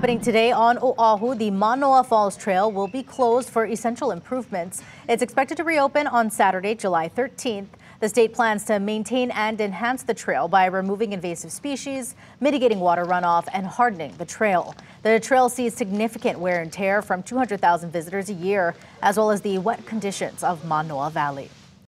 Opening today on Oahu, the Manoa Falls Trail will be closed for essential improvements. It's expected to reopen on Saturday, July 13th. The state plans to maintain and enhance the trail by removing invasive species, mitigating water runoff, and hardening the trail. The trail sees significant wear and tear from 200,000 visitors a year, as well as the wet conditions of Manoa Valley.